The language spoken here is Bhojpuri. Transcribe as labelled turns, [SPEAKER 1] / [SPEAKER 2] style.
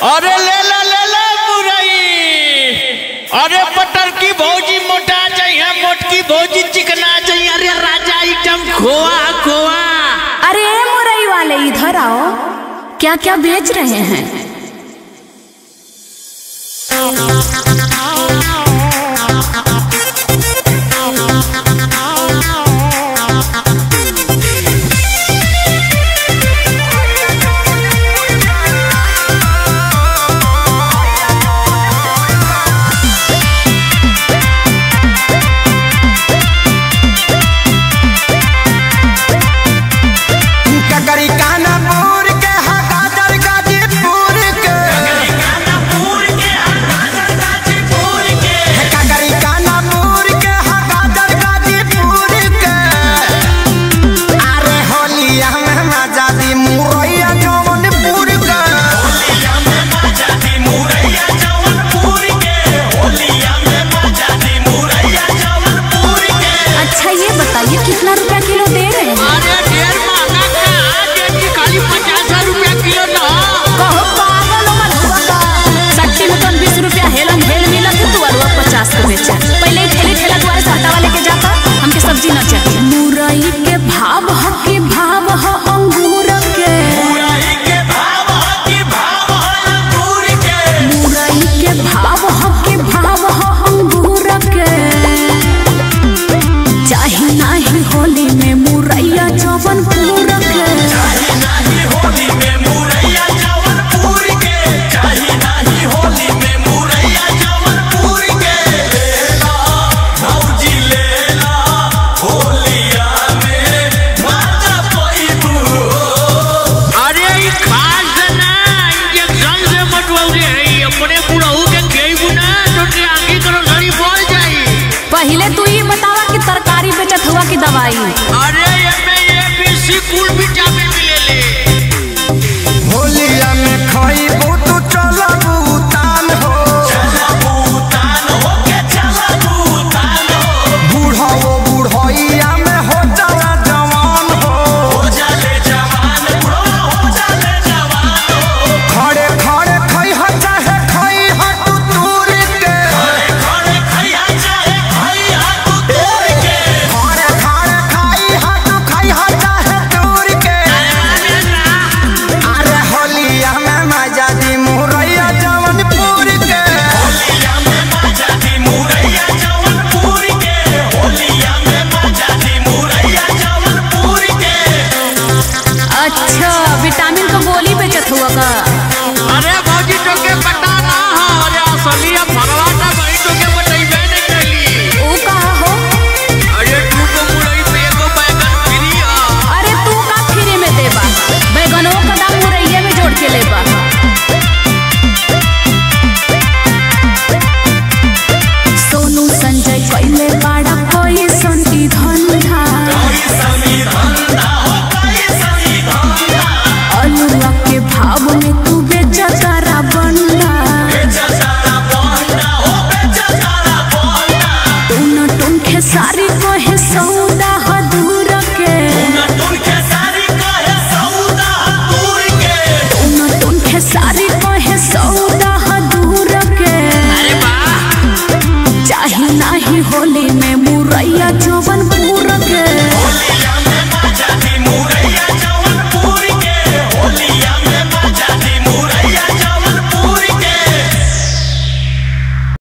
[SPEAKER 1] अरे ले ला मुरई। अरे बटर की भौजी मोटा चाहिए, मोटकी भौजी चिकना चाहिए। अरे राजा आइटम खोआ खोआ।
[SPEAKER 2] अरे मुरई वाले इधर आओ, क्या क्या बेच रहे हैं? कितना रुपया किलो दे रहे हैं?
[SPEAKER 1] अरे ढेर महंगा का, खाली 50 रुपया किलो ना।
[SPEAKER 2] कहो पागल हो का? 60 में तो 20 रुपया हेलन हेल मिला के तू और 50 के बेचा। पहले ही ठेला द्वारा से हटावा लेके जाता, हमके सब्जी ना चाहिए। मुरई के भाव ह के भाव ह अंगूर के।
[SPEAKER 1] मुरई के भाव ह के भाव ह अंगूर के।
[SPEAKER 2] मुरई के भाव ह के भाव ह अंगूर के। चाहे नाही होली में मुरैया जवन पूर के।
[SPEAKER 1] चाहे नाही होली में मुरैया जवन पूर के। चाहे नाही होली में मुरैया जवन पूर के। लेला भौजी लेला, होलिया में माता पैबू। अरे ई खास ना इंजेक्शन से मटवाउले है। अपने बुढ़ऊ के खेइबू ना तो आगे करो घड़ी बोल जाई।
[SPEAKER 2] पहले तू ये बतावा कि तरकारी बेचत हुआ की दवाई?
[SPEAKER 1] अरे ABC कुल विटामिन मिलेले।
[SPEAKER 3] होलिया में खाइबू